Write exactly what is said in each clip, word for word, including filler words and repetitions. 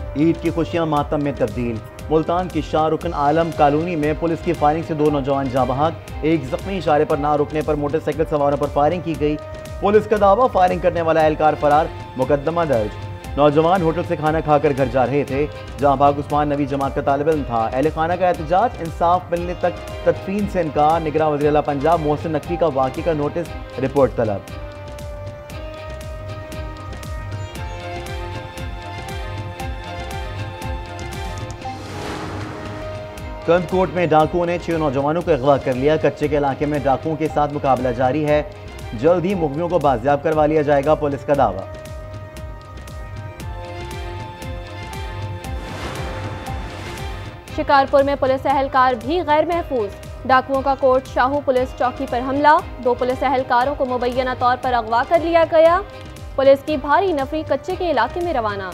ईद की खुशियां मातम में तब्दील। मुल्तान की शाहरुखन आलम कॉलोनी में पुलिस की फायरिंग से दो नौजवान जाँ बहक। एक जख्मी। इशारे पर ना रुकने पर मोटरसाइकिल सवारों पर फायरिंग की गई। पुलिस का दावा, फायरिंग करने वाला एहलकार फरार, मुकदमा दर्ज। नौजवान होटल से खाना खाकर घर जा रहे थे। जहाँ भाग उस्मान नवी जमात का तालिब इल्म था। अहले खाना का एहतजाज, इंसाफ मिलने तक तदफीन से इनकार। निगरान वज़ीर आला पंजाब मोहसिन नकवी का वाक़ई का नोटिस, रिपोर्ट तलब। कंदकोट में डाकुओं ने छह नौजवानों को अगवा कर लिया। कच्चे के इलाके में डाकुओं के साथ मुकाबला जारी है। जल्द ही मुखबियों को बाजियाब करवा लिया जाएगा, पुलिस का दावा। शिकारपुर में पुलिस एहलकार भी गैर महफूज। डाकुओं का कोट शाहू पुलिस चौकी पर हमला। दो पुलिस एहलकारों को मुबैना तौर पर अगवा कर लिया गया। पुलिस की भारी नफरी कच्चे के इलाके में रवाना।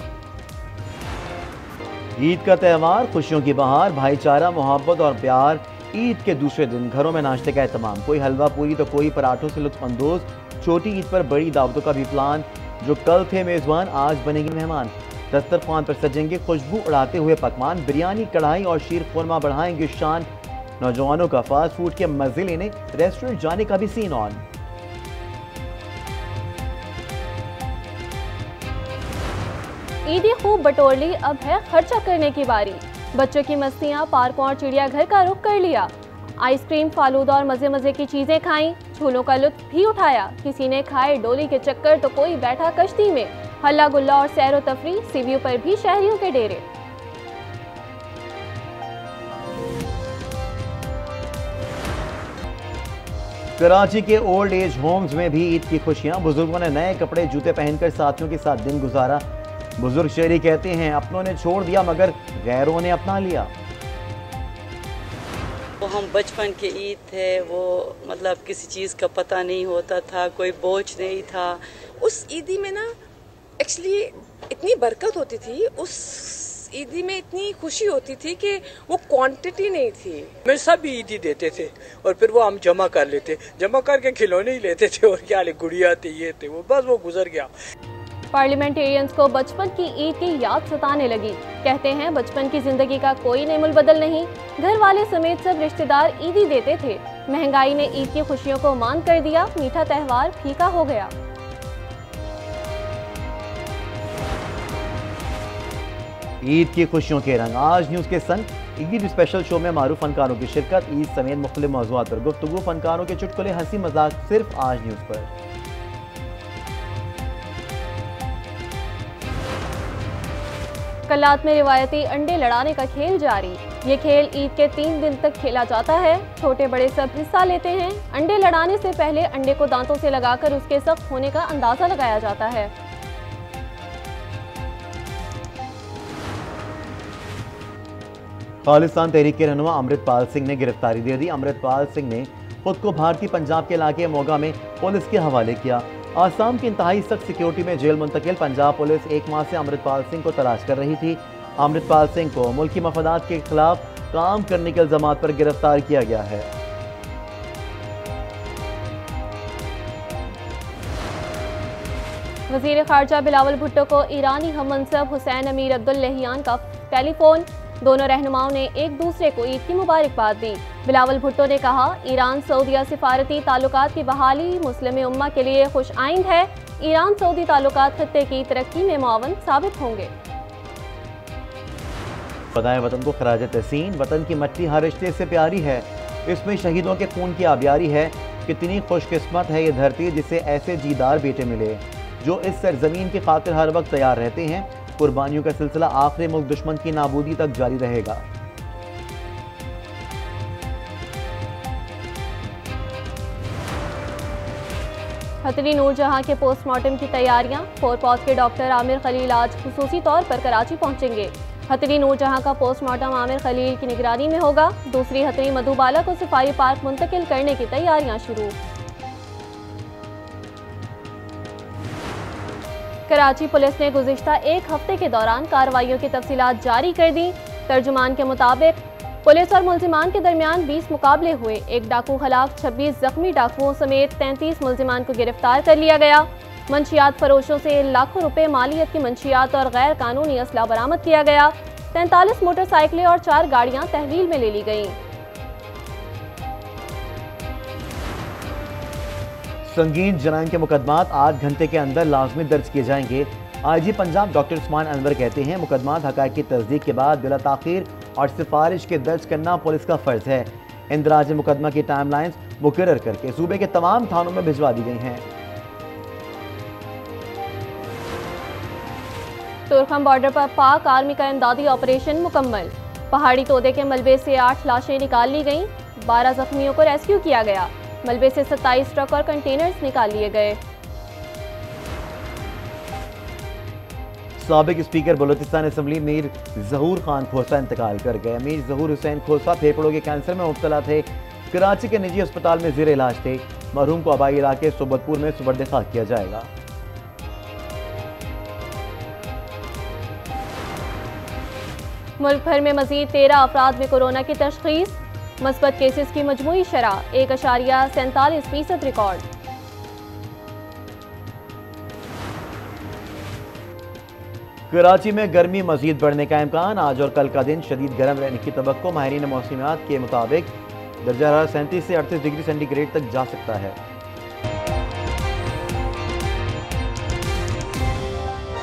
ईद का त्यौहार, खुशियों की बहार, भाईचारा, मोहब्बत और प्यार। ईद के दूसरे दिन घरों में नाश्ते का एहतमाम। कोई हलवा पूरी तो कोई पराठों से लुत्फ अंदोज। छोटी ईद पर बड़ी दावतों का भी प्लान। जो कल थे मेजबान, आज बनेंगे मेहमान। दस्तरखान पर सजेंगे खुशबू उड़ाते हुए पकवान। बिरयानी, कढ़ाई और शीर खुरमा बढ़ाएंगे शान। नौजवानों का फास्ट फूड के मजे लेने रेस्टोरेंट जाने का भी सीन ऑन। ईदी खूब बटोर ली, अब है खर्चा करने की बारी। बच्चों की मस्तियां, पार्कों और चिड़ियाघर का रुख कर लिया। आइसक्रीम, फालूदा और मजे मजे की चीजें खाई। झूलों का लुत्फ भी उठाया। किसी ने खाए डोली के चक्कर तो कोई बैठा कश्ती में। हल्ला गुल्ला और सैर व तफरी, सीव्यू पर भी शहरियों के डेरे। कराची के ओल्ड एज होम्स में भी ईद की खुशियां। बुजुर्गों ने नए कपड़े जूते पहनकर साथियों के साथ दिन गुजारा। बुजुर्ग शेरी कहते हैं, अपनों ने छोड़ दिया मगर गैरों ने अपना लिया। वो हम बचपन के ईद थे, वो मतलब किसी चीज़ का पता नहीं होता था, कोई बोझ नहीं था। उस ईदी में ना एक्चुअली इतनी बरकत होती थी, उस ईदी में इतनी खुशी होती थी कि वो क्वांटिटी नहीं थी। मैं सब ईदी देते थे और फिर वो हम जमा कर लेते, जमा करके खिलौने ही लेते थे और क्या ले गुड़िया थे, ये थे, वो बस वो गुजर गया। पार्लियामेंटेरियंस को बचपन की ईद की याद सताने लगी। कहते हैं बचपन की जिंदगी का कोई नेमुल बदल नहीं। घर वाले समेत सब रिश्तेदार ईदी देते थे। महंगाई ने ईद की खुशियों को मान कर दिया। मीठा त्यौहार फीका हो गया। ईद की खुशियों के रंग, आज न्यूज़ के संग ईद स्पेशल शो में मारूफ फनकारों की शिरकत। ईद समेत मुख्तलिफ मौज़ूआत पर गुफ्तगू, फनकारों के चुटकुले, हंसी मजाक, सिर्फ आज न्यूज़ पर। कल्लात में रिवायती अंडे लड़ाने का खेल जारी। ये खेल ईद के तीन दिन तक खेला जाता है। छोटे बड़े सब हिस्सा लेते हैं। अंडे लड़ाने से पहले अंडे को दांतों से लगाकर उसके सख्त होने का अंदाजा लगाया जाता है। खालिस्तान तहरीक के रहनुमा अमृतपाल सिंह ने गिरफ्तारी दे दी। अमृतपाल सिंह ने खुद को भारतीय पंजाब के इलाके मोगा में पुलिस के हवाले किया। आसाम की इंतहाई सख्त सिक्योरिटी में जेल मुंतकिल। पंजाब पुलिस एक माह से अमृतपाल सिंह को तलाश कर रही थी। अमृतपाल सिंह को मुल्की मफादात के खिलाफ काम करने के इल्जामात पर गिरफ्तार किया गया है। वजीर खारजा बिलावल भुट्टो को ईरानी हम मनसब हुसैन अमीर अब्दुल्लाहियान का टेलीफोन। दोनों रहनुमाओं ने एक दूसरे को ईद की मुबारकबाद दी। बिलावल भुट्टो ने कहा, ईरान सऊदीया सिफारती ताल्लुकात की बहाली मुस्लिम उम्मा के लिए खुश आइंद है। ईरान सऊदी ताल्लुकात खत्ते की तरक्की में मुआवन साबित होंगे। फदाए वतन को खराज तहसीन। वतन की मट्टी हर रिश्ते से प्यारी है। इसमें शहीदों के खून की आबियारी है। कितनी खुशकिस्मत है ये धरती जिसे ऐसे जीदार बेटे मिले जो इस सरजमीन की खातिर हर वक्त तैयार रहते हैं। कुर्बानियों का सिलसिला आखिरी मुल्क दुश्मन की नाबूदी तक जारी रहेगा। हथनी नूरजहां के पोस्टमार्टम की तैयारियां। फोर पॉज के डॉक्टर आमिर खलील आज खुसूसी तौर पर कराची पहुंचेंगे। हथनी नूरजहां का पोस्टमार्टम आमिर खलील की निगरानी में होगा। दूसरी हथनी मधुबाला को सफारी पार्क मुंतकिल करने की तैयारियां शुरू। कराची पुलिस ने गुज़िश्ता एक हफ्ते के दौरान कार्रवाइयों की तफसीलात जारी कर दी। तर्जुमान के मुताबिक पुलिस और मुल्जिमान के दरमियान बीस मुकाबले हुए। एक डाकू खिलाफ छब्बीस जख्मी डाकुओं समेत तैंतीस मुल्जिमान को गिरफ्तार कर लिया गया। मंशियात फरोशों से लाखों रुपए मालियत की मंशियात और गैर कानूनी असला बरामद किया गया। तैंतालीस मोटरसाइकिलें और चार गाड़ियां तहवील में ले ली गईं। संगीन जराइम के मुकदमात आठ घंटे के अंदर लाजमी दर्ज किए जाएंगे। IG Punjab doctor Usman Anwar कहते हैं, मुकदमात हक़ाइक़ की तस्दीक के बाद बिला ताख़ीर और सिफारिश के दर्ज करना पुलिस का फ़र्ज है। इंदराज मुकदमा की टाइम लाइन्स मुकर्रर करके सूबे के तमाम थानों में भिजवा दी गई हैं। तुरखम बॉर्डर पर पाक आर्मी का इमदादी ऑपरेशन मुकम्मल। पहाड़ी तोदे के मलबे से आठ लाशें निकाल ली गईं। बारह जख्मियों को रेस्क्यू किया गया। मलबे से सत्ताईस ट्रक और कंटेनर्स निकाल लिए गए। साबिक स्पीकर बलोचिस्तान असम्बली मीर जहूर खान खोसा इंतकाल कर गए। मीर जहूर हुसैन खोसा फेफड़ों के कैंसर में मुब्तला थे। कराची के निजी अस्पताल में ज़ेर इलाज थे। मरहूम को आबाई इलाके सोबतपुर में सुबर्द खाक किया जाएगा। मुल्क भर में मजीद तेरह अफराद में कोरोना की तशखीस। मस्बत केसेस की मजमूई शरह एक अशारिया सैंतालीस फीसद रिकॉर्ड। कराची में गर्मी मजीद बढ़ने का इम्कान। आज और कल का दिन शदीद गर्म रहने की तवक्को। माहिरीन मौसमियात के मुताबिक दर्जा हरारत सैंतीस से अड़तीस डिग्री सेंटीग्रेड तक जा सकता है।